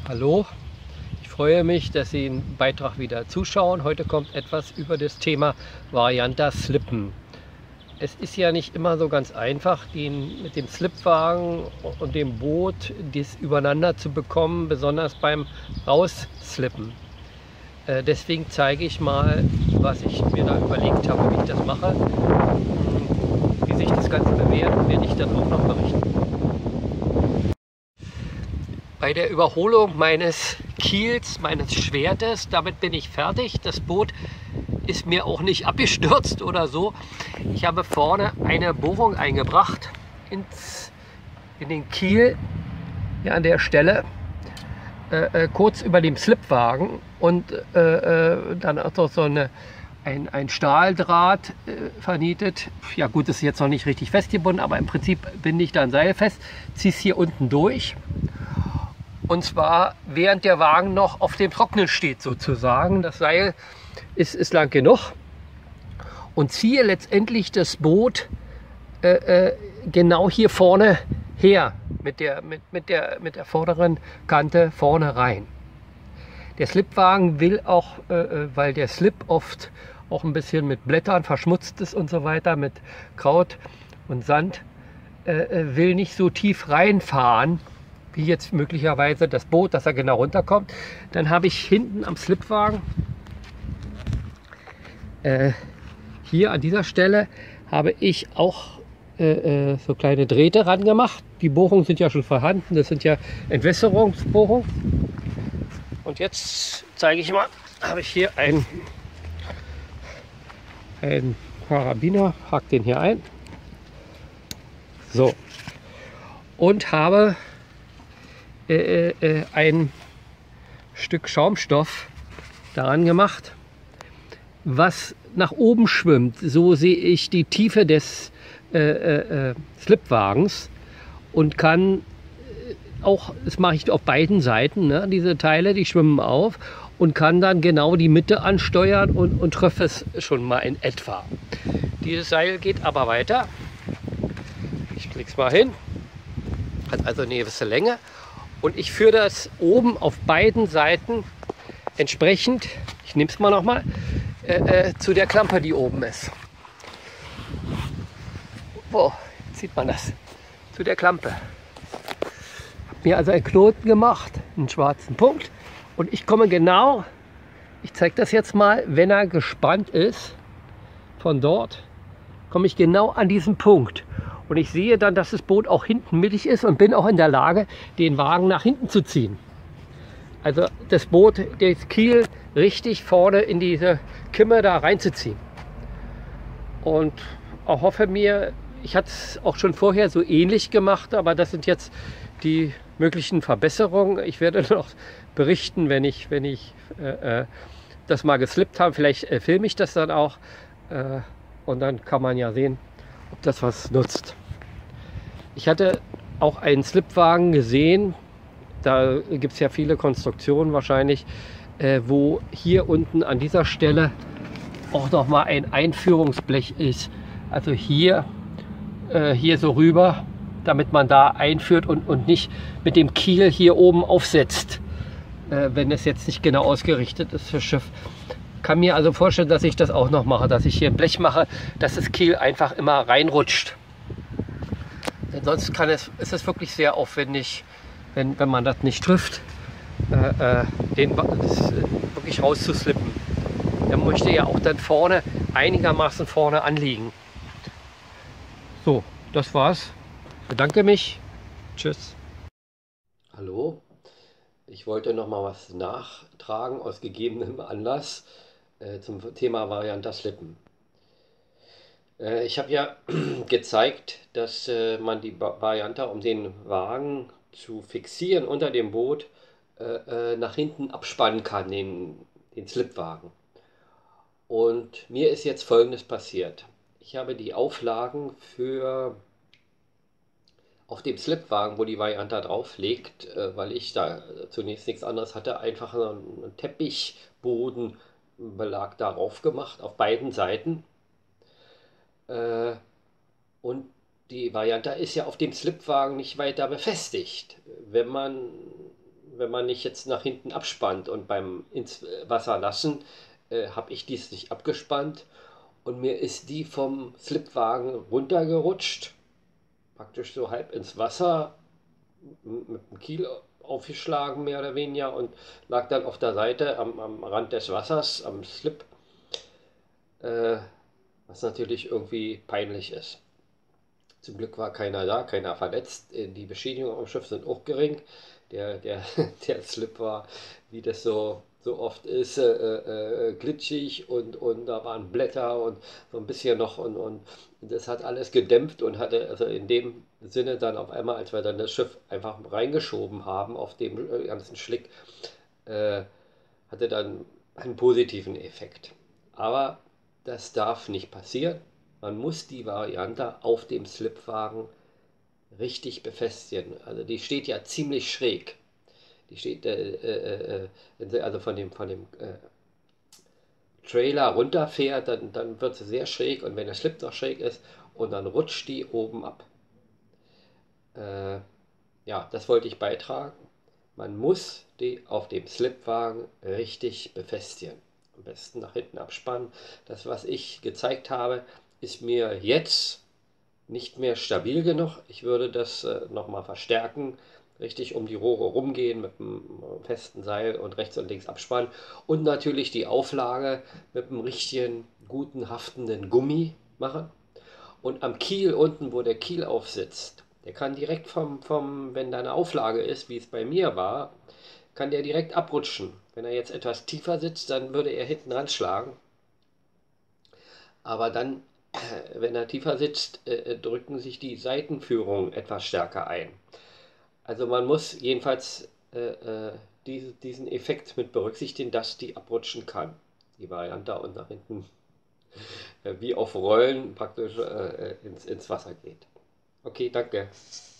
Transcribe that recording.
Hallo, ich freue mich, dass Sie den Beitrag wieder zuschauen. Heute kommt etwas über das Thema Varianta Slippen. Es ist ja nicht immer so ganz einfach, mit dem Slipwagen und dem Boot dies übereinander zu bekommen, besonders beim Rausslippen. Deswegen zeige ich mal, was ich mir da überlegt habe, wie ich das mache. Wie sich das Ganze bewährt, werde ich dann auch noch berichten. Bei der Überholung meines Kiels, meines Schwertes, damit bin ich fertig. Das Boot ist mir auch nicht abgestürzt oder so. Ich habe vorne eine Bohrung eingebracht in den Kiel, hier an der Stelle, kurz über dem Slipwagen, und dann auch noch so ein Stahldraht vernietet. Ja gut, das ist jetzt noch nicht richtig festgebunden, aber im Prinzip binde ich da ein Seil fest, ziehe es hier unten durch. Und zwar während der Wagen noch auf dem Trocknen steht sozusagen. Das Seil ist lang genug. Und ziehe letztendlich das Boot genau hier vorne her, mit der vorderen Kante vorne rein. Der Slipwagen will auch, weil der Slip oft auch ein bisschen mit Blättern verschmutzt ist und so weiter, mit Kraut und Sand, will nicht so tief reinfahren, wie jetzt möglicherweise das Boot, dass er genau runterkommt. Dann habe ich hinten am Slipwagen, hier an dieser Stelle, habe ich auch so kleine Drähte ran gemacht. Die Bohrungen sind ja schon vorhanden, das sind ja Entwässerungsbohrungen. Und jetzt zeige ich mal, habe ich hier einen Karabiner, hake den hier ein. So. Und habe ein Stück Schaumstoff daran gemacht, was nach oben schwimmt. So sehe ich die Tiefe des Slipwagens und kann auch, das mache ich auf beiden Seiten, ne, diese Teile, die schwimmen auf, und kann dann genau die Mitte ansteuern und treffe es schon mal in etwa. Dieses Seil geht aber weiter. Ich klicke es mal hin, hat also eine gewisse Länge. Und ich führe das oben auf beiden Seiten entsprechend, ich nehme es mal nochmal, zu der Klampe, die oben ist. Wo sieht man das? Zu der Klampe. Habe mir also einen Knoten gemacht, einen schwarzen Punkt. Und ich komme genau, ich zeige das jetzt mal, wenn er gespannt ist, von dort, komme ich genau an diesen Punkt. Und ich sehe dann, dass das Boot auch hinten mittig ist und bin auch in der Lage, den Wagen nach hinten zu ziehen. Also das Boot, das Kiel, richtig vorne in diese Kimme da reinzuziehen. Und auch hoffe mir, ich hatte es auch schon vorher so ähnlich gemacht, aber das sind jetzt die möglichen Verbesserungen. Ich werde noch berichten, wenn ich das mal geslippt habe. Vielleicht filme ich das dann auch und dann kann man ja sehen, ob das was nutzt. Ich hatte auch einen Slipwagen gesehen, da gibt es ja viele Konstruktionen wahrscheinlich, wo hier unten an dieser Stelle auch noch mal ein Einführungsblech ist. Also hier so rüber, damit man da einführt und nicht mit dem Kiel hier oben aufsetzt, wenn es jetzt nicht genau ausgerichtet ist für Schiff. Kann mir also vorstellen, dass ich das auch noch mache, dass ich hier ein Blech mache, dass das Kiel einfach immer reinrutscht. Denn sonst ist es wirklich sehr aufwendig, wenn man das nicht trifft, das wirklich rauszuslippen. Der möchte ja auch dann vorne, einigermaßen vorne anliegen. So, das war's. Ich bedanke mich. Tschüss. Hallo, ich wollte noch mal was nachtragen aus gegebenem Anlass zum Thema Varianta Slippen. Ich habe ja gezeigt, dass man die Varianta, um den Wagen zu fixieren unter dem Boot, nach hinten abspannen kann, den Slipwagen. Und mir ist jetzt Folgendes passiert. Ich habe die Auflagen auf dem Slipwagen, wo die Varianta drauf liegt, weil ich da zunächst nichts anderes hatte, einfach einen Teppichbodenbelag darauf gemacht, auf beiden Seiten. Und die Varianta ist ja auf dem Slipwagen nicht weiter befestigt. Wenn man wenn man nicht jetzt nach hinten abspannt und beim ins Wasser lassen, habe ich dies nicht abgespannt und mir ist die vom Slipwagen runtergerutscht, praktisch so halb ins Wasser, mit dem Kiel aufgeschlagen, mehr oder weniger, und lag dann auf der Seite am Rand des Wassers, am Slip, äh, was natürlich irgendwie peinlich ist. Zum Glück war keiner da, keiner verletzt. Die Beschädigungen am Schiff sind auch gering. Der, der Slip war, wie das so oft ist, glitschig und da waren Blätter und so ein bisschen noch und das hat alles gedämpft und hatte also in dem Sinne dann auf einmal, als wir dann das Schiff einfach reingeschoben haben auf dem ganzen Schlick, äh, hatte dann einen positiven Effekt. Aber das darf nicht passieren. Man muss die Variante auf dem Slipwagen richtig befestigen. Also die steht ja ziemlich schräg. Die steht, wenn sie also von dem Trailer runterfährt, dann wird sie sehr schräg und wenn der Slip noch schräg ist und dann rutscht die oben ab. Äh, ja, das wollte ich beitragen. Man muss die auf dem Slipwagen richtig befestigen. Am besten nach hinten abspannen. Das, was ich gezeigt habe, ist mir jetzt nicht mehr stabil genug. Ich würde das nochmal verstärken, richtig um die Rohre rumgehen mit einem festen Seil und rechts und links abspannen und natürlich die Auflage mit einem richtigen, guten, haftenden Gummi machen. Und am Kiel unten, wo der Kiel aufsitzt, der kann direkt wenn da eine Auflage ist, wie es bei mir war, kann der direkt abrutschen. Wenn er jetzt etwas tiefer sitzt, dann würde er hinten ranschlagen. Aber dann, wenn er tiefer sitzt, drücken sich die Seitenführungen etwas stärker ein. Also man muss jedenfalls diesen Effekt mit berücksichtigen, dass die abrutschen kann. Die Variante und nach hinten wie auf Rollen praktisch ins Wasser geht. Okay, danke.